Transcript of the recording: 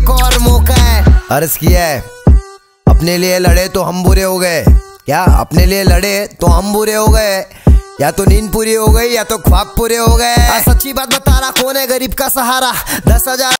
एक और मौका है। अर्ज किया है अपने लिए लड़े तो हम बुरे हो गए, क्या अपने लिए लड़े तो हम बुरे हो गए, या तो नींद पूरी हो गई या तो ख्वाब पूरे हो गए। सच्ची बात बता रहा, कौन है गरीब का सहारा? 10,000